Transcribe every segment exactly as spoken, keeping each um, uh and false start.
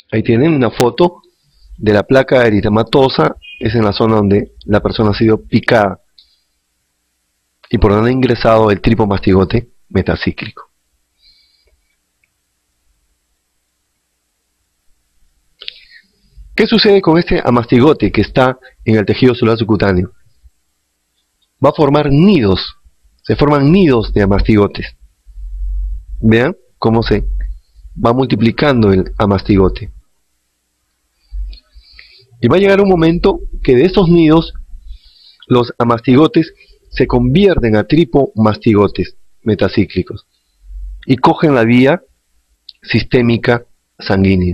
Ahí tienen una foto de la placa eritematosa, es en la zona donde la persona ha sido picada y por donde ha ingresado el tripomastigote metacíclico. ¿Qué sucede con este amastigote que está en el tejido celular subcutáneo? Va a formar nidos, se forman nidos de amastigotes. Vean cómo se va multiplicando el amastigote. Y va a llegar un momento que de estos nidos los amastigotes se convierten a tripomastigotes metacíclicos y cogen la vía sistémica sanguínea.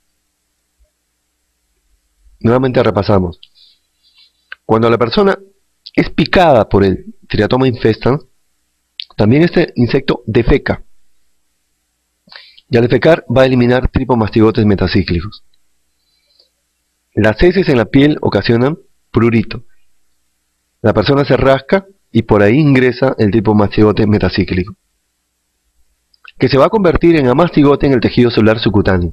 Nuevamente repasamos. Cuando la persona es picada por el Triatoma infestans, también este insecto defeca. Y al defecar va a eliminar tripomastigotes metacíclicos. Las heces en la piel ocasionan prurito. La persona se rasca y por ahí ingresa el tripomastigote metacíclico, que se va a convertir en amastigote en el tejido celular subcutáneo.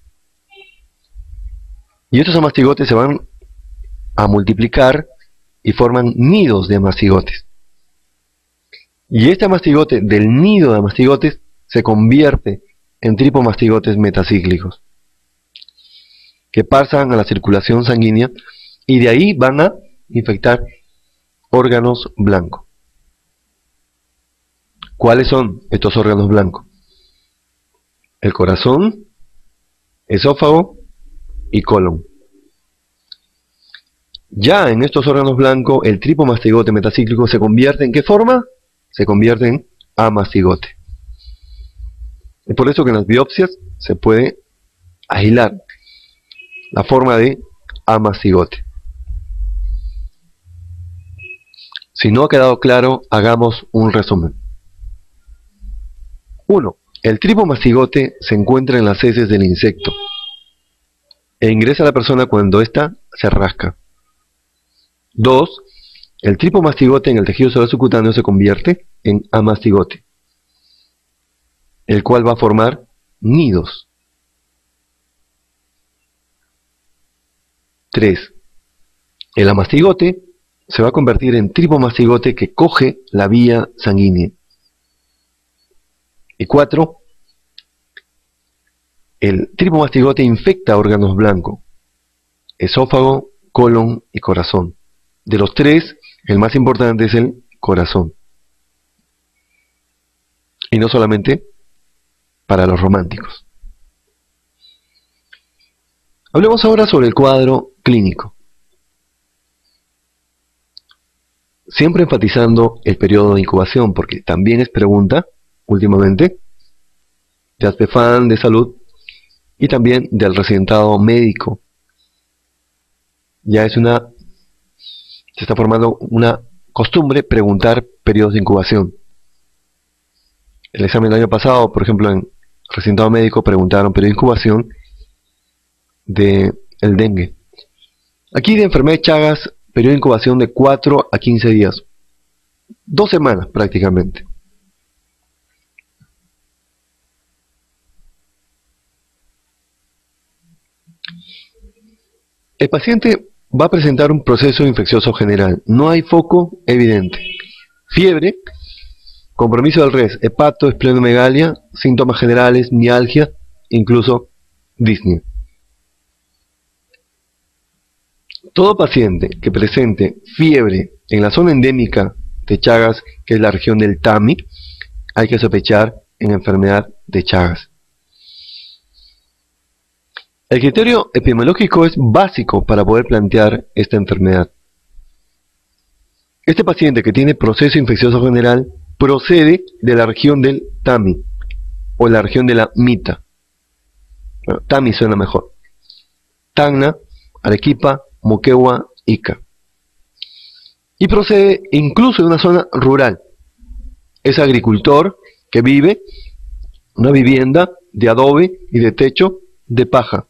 Y estos amastigotes se van a multiplicar y forman nidos de amastigotes. Y este amastigote del nido de amastigotes se convierte en tripomastigotes metacíclicos, que pasan a la circulación sanguínea y de ahí van a infectar órganos blancos. ¿Cuáles son estos órganos blancos? El corazón, esófago y colon. Ya en estos órganos blancos, el tripomastigote metacíclico se convierte ¿en qué forma? Se convierte en amastigote. Es por eso que en las biopsias se puede aislar la forma de amastigote. Si no ha quedado claro, hagamos un resumen. uno. El tripomastigote se encuentra en las heces del insecto e ingresa a la persona cuando ésta se rasca. dos. El tripomastigote en el tejido celular subcutáneo se convierte en amastigote, el cual va a formar nidos. tres. El amastigote se va a convertir en tripomastigote que coge la vía sanguínea. Y cuatro. El tripomastigote infecta órganos blancos, esófago, colon y corazón. De los tres, el más importante es el corazón. Y no solamente para los románticos. Hablemos ahora sobre el cuadro clínico. Siempre enfatizando el periodo de incubación, porque también es pregunta, últimamente, de ASPEFAN, de salud, y también del residentado médico. Ya es una, se está formando una costumbre preguntar periodos de incubación. El examen del año pasado, por ejemplo, en residentado médico preguntaron periodo de incubación de el dengue. Aquí de enfermedad de Chagas, periodo de incubación de cuatro a quince días. Dos semanas prácticamente. El paciente va a presentar un proceso infeccioso general. No hay foco evidente. Fiebre, compromiso del res, hepato, esplenomegalia, síntomas generales, mialgia, incluso disnea. Todo paciente que presente fiebre en la zona endémica de Chagas, que es la región del Tami, hay que sospechar en enfermedad de Chagas. El criterio epidemiológico es básico para poder plantear esta enfermedad. Este paciente que tiene proceso infeccioso general procede de la región del Tami o la región de la Mita. Bueno, Tami suena mejor. Tacna, Arequipa, Moquegua, Ica. Y procede incluso de una zona rural. Es agricultor que vive en una vivienda de adobe y de techo de paja.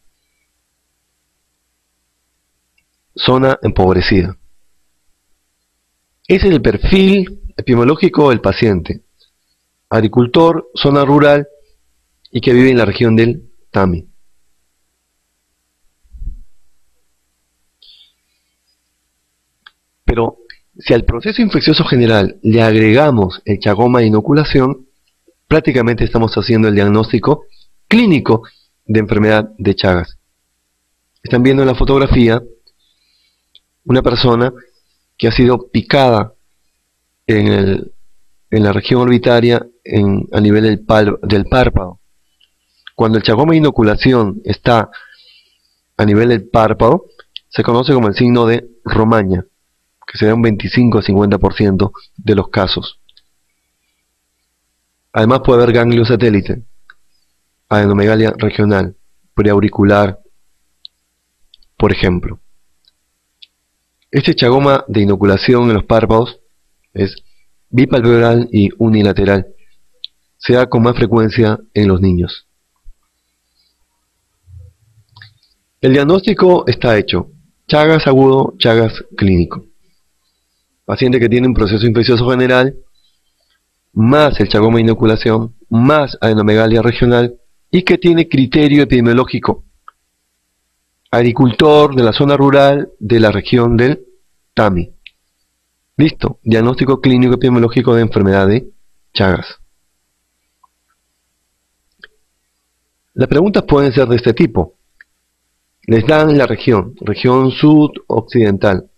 Zona empobrecida. Ese es el perfil epidemiológico del paciente. Agricultor, zona rural y que vive en la región del Tami. Pero si al proceso infeccioso general le agregamos el chagoma de inoculación, prácticamente estamos haciendo el diagnóstico clínico de enfermedad de Chagas. Están viendo en la fotografía una persona que ha sido picada en, el, en la región orbitaria en, a nivel del, pal, del párpado. Cuando el chagoma de inoculación está a nivel del párpado, se conoce como el signo de Romaña, que se da un veinticinco a cincuenta por ciento de los casos. Además puede haber ganglio satélite, adenomegalia regional, preauricular, por ejemplo. Este chagoma de inoculación en los párpados es bipalpebral y unilateral. Se da con más frecuencia en los niños. El diagnóstico está hecho: Chagas agudo, Chagas clínico. Paciente que tiene un proceso infeccioso general, más el chagoma de inoculación, más adenomegalia regional, y que tiene criterio epidemiológico. Agricultor de la zona rural de la región del Tami. Listo, diagnóstico clínico epidemiológico de enfermedad de Chagas. Las preguntas pueden ser de este tipo. Les dan la región, región sudoccidental.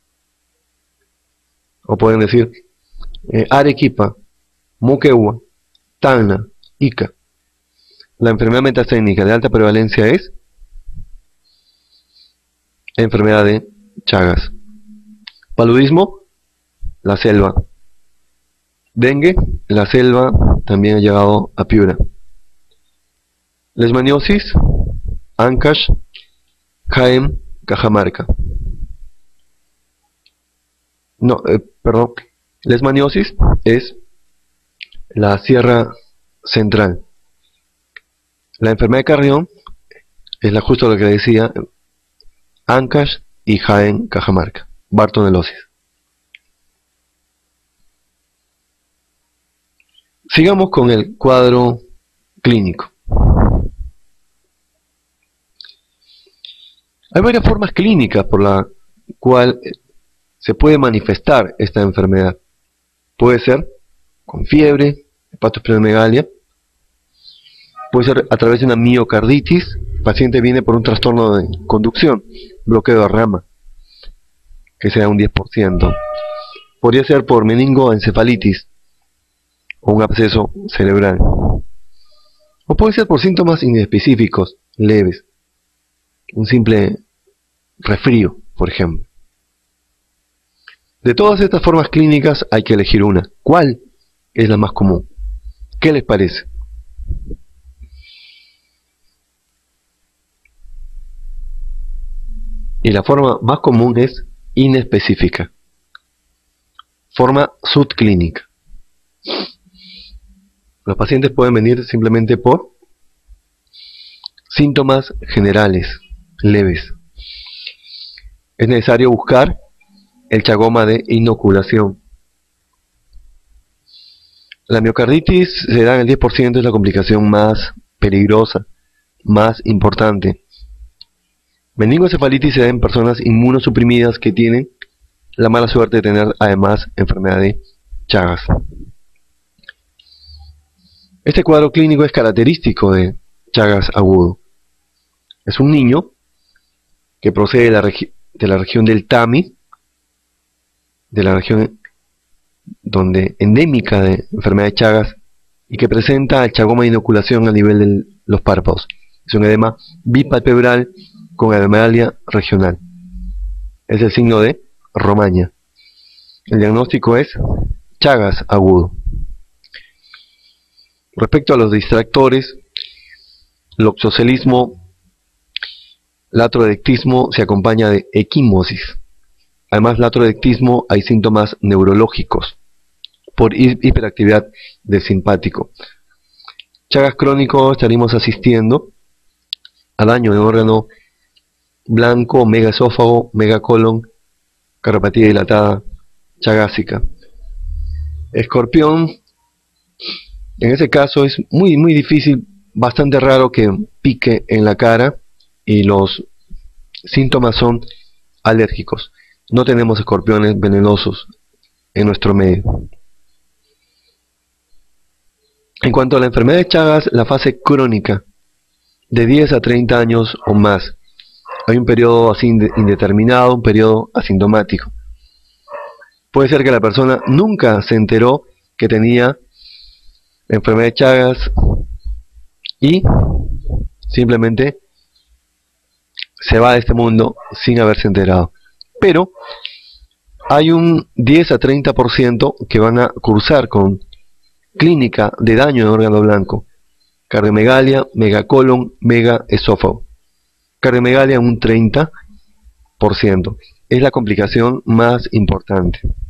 O pueden decir eh, Arequipa, Moquegua, Tacna, Ica. La enfermedad metasémica de alta prevalencia es enfermedad de Chagas. Paludismo, la selva. Dengue, la selva también ha llegado a Piura. Leishmaniosis, Ancash, Jaén, Cajamarca. No, eh, perdón. Leishmaniosis es la Sierra Central. La enfermedad de Carrión es la, justo lo que decía, Ancash y Jaén, Cajamarca. Bartonelosis. Sigamos con el cuadro clínico. Hay varias formas clínicas por la cual se puede manifestar esta enfermedad. Puede ser con fiebre, hepatosplenomegalia, puede ser a través de una miocarditis. El paciente viene por un trastorno de conducción, bloqueo de rama, que sea un diez por ciento. Podría ser por meningoencefalitis o un absceso cerebral. O puede ser por síntomas inespecíficos, leves. Un simple resfrío, por ejemplo. De todas estas formas clínicas hay que elegir una. ¿Cuál es la más común? ¿Qué les parece? Y la forma más común es inespecífica. Forma subclínica. Los pacientes pueden venir simplemente por síntomas generales, leves. Es necesario buscar el chagoma de inoculación. La miocarditis se da en el diez por ciento, es la complicación más peligrosa, más importante. Meningoencefalitis se da en personas inmunosuprimidas que tienen la mala suerte de tener además enfermedad de Chagas. Este cuadro clínico es característico de Chagas agudo. Es un niño que procede de la, de la región del Tami, de la región donde endémica de enfermedad de Chagas, y que presenta el chagoma de inoculación a nivel de los párpados. Es un edema bipalpebral con adenomegalia regional. Es el signo de Romaña. El diagnóstico es Chagas agudo. Respecto a los distractores, loxocelismo, latrodectismo se acompaña de equimosis. Además, latrodectismo hay síntomas neurológicos por hiperactividad del simpático. Chagas crónico estaríamos asistiendo a daño de órgano blanco, megaesófago, megacolon, cardiopatía dilatada, chagásica. Escorpión, en ese caso es muy muy difícil, bastante raro que pique en la cara y los síntomas son alérgicos. no tenemos escorpiones venenosos en nuestro medio. En cuanto a la enfermedad de Chagas, la fase crónica, de diez a treinta años o más. Hay un periodo así indeterminado, un periodo asintomático. Puede ser que la persona nunca se enteró que tenía enfermedad de Chagas y simplemente se va de este mundo sin haberse enterado. Pero hay un diez a treinta por ciento que van a cursar con clínica de daño de órgano blanco, cardiomegalia, megacolon, megaesófago. Cardiomegalia un treinta por ciento. Es la complicación más importante.